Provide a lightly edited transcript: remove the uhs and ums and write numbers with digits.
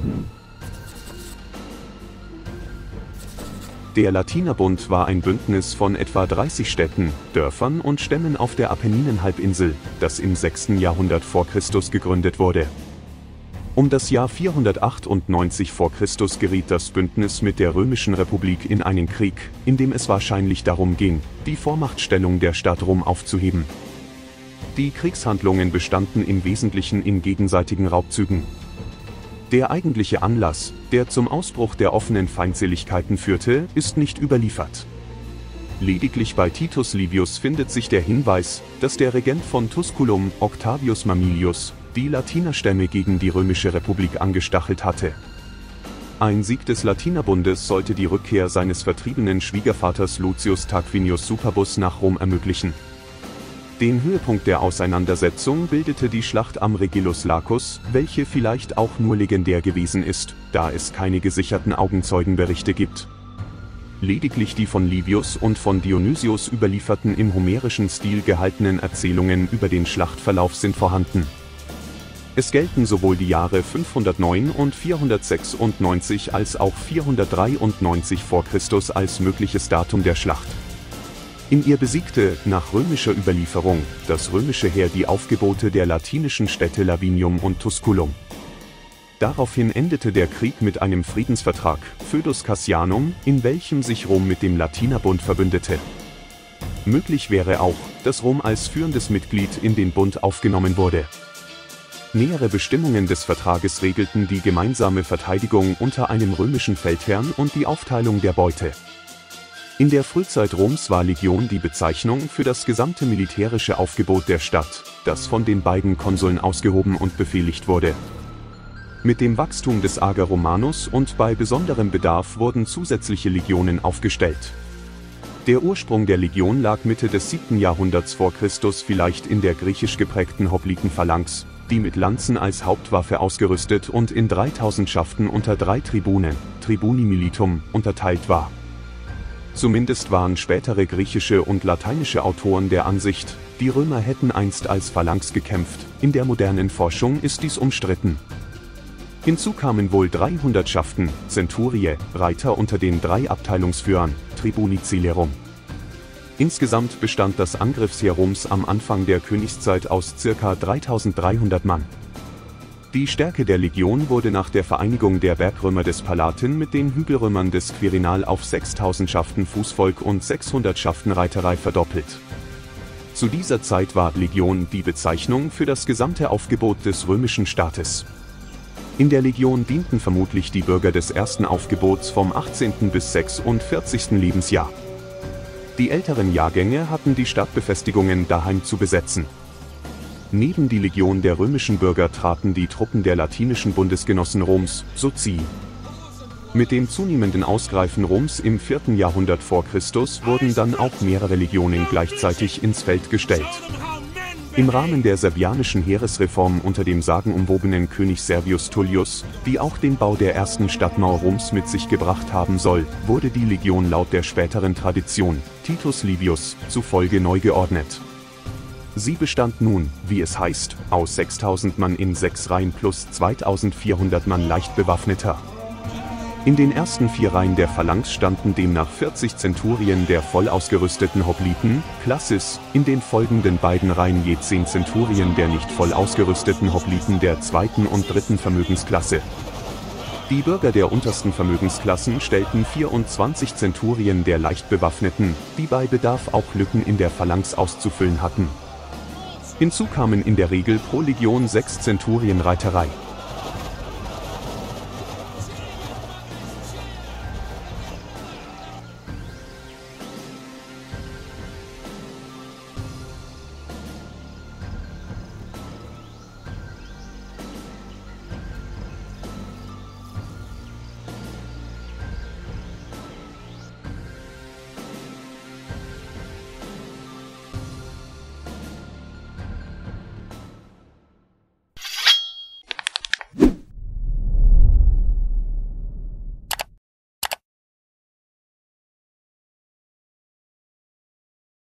Der Latinerbund war ein Bündnis von etwa 30 Städten, Dörfern und Stämmen auf der Apenninenhalbinsel, das im 6. Jahrhundert vor Christus gegründet wurde. Um das Jahr 498 vor Christus geriet das Bündnis mit der Römischen Republik in einen Krieg, in dem es wahrscheinlich darum ging, die Vormachtstellung der Stadt Rom aufzuheben. Die Kriegshandlungen bestanden im Wesentlichen in gegenseitigen Raubzügen. Der eigentliche Anlass, der zum Ausbruch der offenen Feindseligkeiten führte, ist nicht überliefert. Lediglich bei Titus Livius findet sich der Hinweis, dass der Regent von Tusculum, Octavius Mamilius, die Latinerstämme gegen die Römische Republik angestachelt hatte. Ein Sieg des Latinerbundes sollte die Rückkehr seines vertriebenen Schwiegervaters Lucius Tarquinius Superbus nach Rom ermöglichen. Den Höhepunkt der Auseinandersetzung bildete die Schlacht am Regillus Lacus, welche vielleicht auch nur legendär gewesen ist, da es keine gesicherten Augenzeugenberichte gibt. Lediglich die von Livius und von Dionysius überlieferten im homerischen Stil gehaltenen Erzählungen über den Schlachtverlauf sind vorhanden. Es gelten sowohl die Jahre 509 und 496 als auch 493 vor Christus als mögliches Datum der Schlacht. In ihr besiegte, nach römischer Überlieferung, das römische Heer die Aufgebote der latinischen Städte Lavinium und Tusculum. Daraufhin endete der Krieg mit einem Friedensvertrag, Foedus Cassianum, in welchem sich Rom mit dem Latinerbund verbündete. Möglich wäre auch, dass Rom als führendes Mitglied in den Bund aufgenommen wurde. Nähere Bestimmungen des Vertrages regelten die gemeinsame Verteidigung unter einem römischen Feldherrn und die Aufteilung der Beute. In der Frühzeit Roms war Legion die Bezeichnung für das gesamte militärische Aufgebot der Stadt, das von den beiden Konsuln ausgehoben und befehligt wurde. Mit dem Wachstum des Ager Romanus und bei besonderem Bedarf wurden zusätzliche Legionen aufgestellt. Der Ursprung der Legion lag Mitte des 7. Jahrhunderts vor Christus vielleicht in der griechisch geprägten Hoplitenphalanx, die mit Lanzen als Hauptwaffe ausgerüstet und in 3000 Schaften unter 3 Tribunen, Tribuni militum, unterteilt war. Zumindest waren spätere griechische und lateinische Autoren der Ansicht, die Römer hätten einst als Phalanx gekämpft. In der modernen Forschung ist dies umstritten. Hinzu kamen wohl 300 Schaften, Centuriae, Reiter unter den 3 Abteilungsführern, Tribuni Celerum. Insgesamt bestand das Angriffsheer Roms am Anfang der Königszeit aus ca. 3300 Mann. Die Stärke der Legion wurde nach der Vereinigung der Bergrömer des Palatin mit den Hügelrömern des Quirinal auf 6000 Schaften Fußvolk und 600 Schaften Reiterei verdoppelt. Zu dieser Zeit war Legion die Bezeichnung für das gesamte Aufgebot des römischen Staates. In der Legion dienten vermutlich die Bürger des ersten Aufgebots vom 18. bis 46. Lebensjahr. Die älteren Jahrgänge hatten die Stadtbefestigungen daheim zu besetzen. Neben die Legion der römischen Bürger traten die Truppen der latinischen Bundesgenossen Roms, Socii. Mit dem zunehmenden Ausgreifen Roms im 4. Jahrhundert vor Christus wurden dann auch mehrere Legionen gleichzeitig ins Feld gestellt. Im Rahmen der servianischen Heeresreform unter dem sagenumwobenen König Servius Tullius, die auch den Bau der ersten Stadtmauer Roms mit sich gebracht haben soll, wurde die Legion laut der späteren Tradition, Titus Livius, zufolge neu geordnet. Sie bestand nun, wie es heißt, aus 6000 Mann in 6 Reihen plus 2400 Mann leicht bewaffneter. In den ersten 4 Reihen der Phalanx standen demnach 40 Zenturien der voll ausgerüsteten Hopliten, Classis, in den folgenden beiden Reihen je 10 Zenturien der nicht voll ausgerüsteten Hopliten der 2. und 3. Vermögensklasse. Die Bürger der untersten Vermögensklassen stellten 24 Zenturien der leicht bewaffneten, die bei Bedarf auch Lücken in der Phalanx auszufüllen hatten. Hinzu kamen in der Regel pro Legion 6 Zenturien Reiterei.